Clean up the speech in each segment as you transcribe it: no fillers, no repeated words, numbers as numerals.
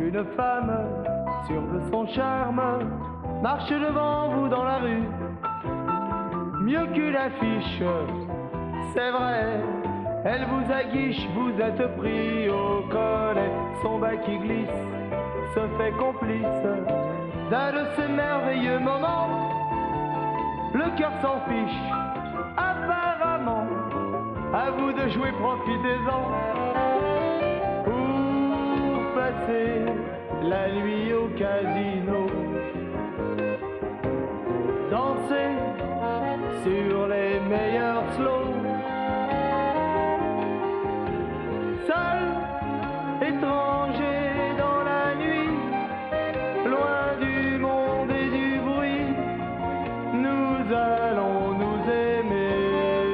une femme, sûre de son charme, marche devant vous dans la rue, mieux qu'une affiche, c'est vrai, elle vous aguiche, vous êtes pris au collet, son bas qui glisse se fait complice d'un de ces merveilleux moments, le cœur s'en fiche, apparemment, à vous de jouer, profitez-en, pour passer la nuit au casino, danser sur les meilleurs slows, seul, étranger dans la nuit, loin du monde et du bruit, nous allons nous aimer.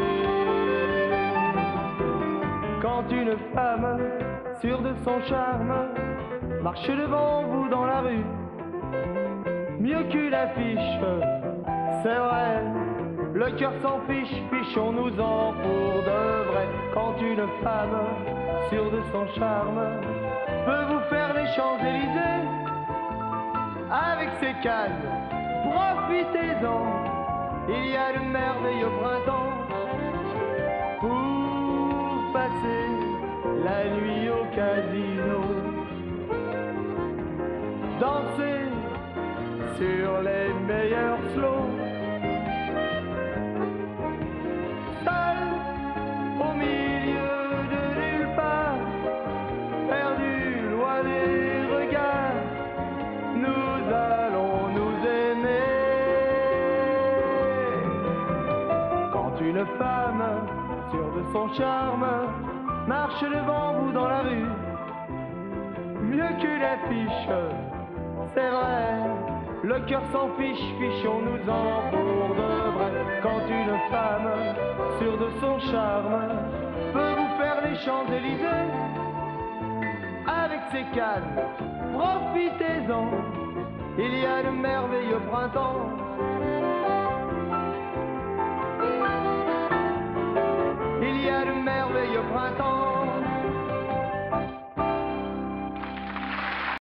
Quand une femme, sûre de son charme, marche devant vous dans la rue, mieux qu'une affiche, c'est vrai, le cœur s'en fiche, fichons-nous-en pour de vrai. Quand une femme, sûre de son charme, peut vous faire les Champs-Élysées avec ses cannes, profitez-en, il y a de merveilleux printemps pour passer la nuit au casino, danser sur les meilleurs slows, seul au milieu de nulle part, perdu loin des regards, nous allons nous aimer. Quand une femme, sûre de son charme, marche devant vous dans la rue, mieux qu'une affiche, c'est vrai, le cœur s'en fiche, fichons-nous-en pour de vrai. Quand une femme, sûre de son charme, peut vous faire les Champs-Élysées avec ses cannes, profitez-en, il y a de merveilleux printemps il y a de merveilleux printemps